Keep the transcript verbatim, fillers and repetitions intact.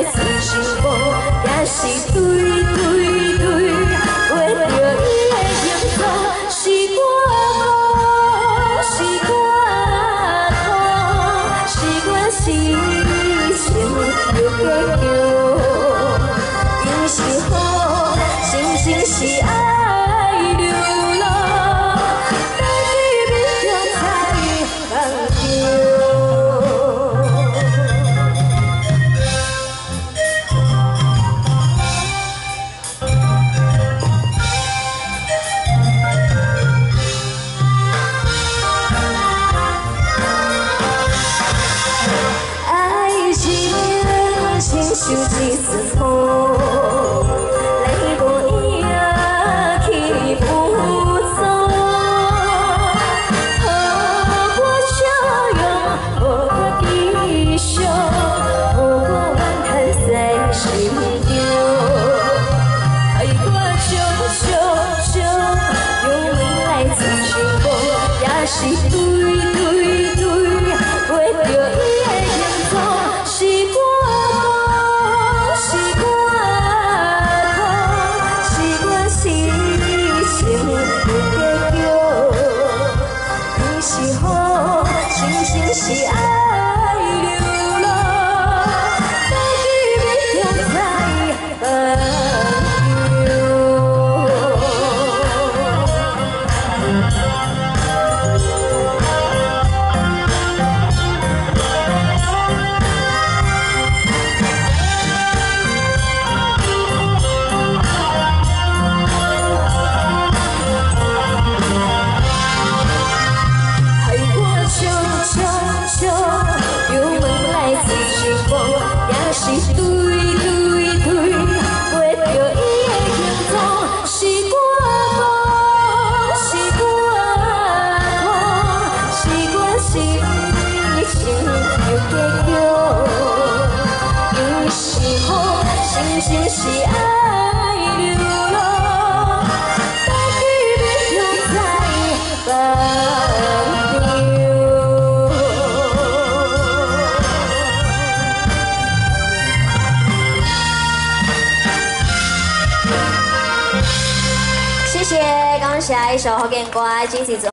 来自心无，也是对对对，为着伊的形状，是我无，是我痛，是阮心情有结叫，因是好，心情是爱流浪，等你面中才放着。 受一丝风，泪无影去浮躁。予我笑容，予我悲伤，予我怨叹在心中。爱我伤伤伤，用命来追寻我，也是对对对，为着伊的形状，是我。 是爱流浪，等你面中才放是对对对，为着伊的形状，是我无，是我痛，是阮心情有结叫，因是好，心情是爱流浪，等你面中才放着。 谢谢，感谢一首福建歌，支持。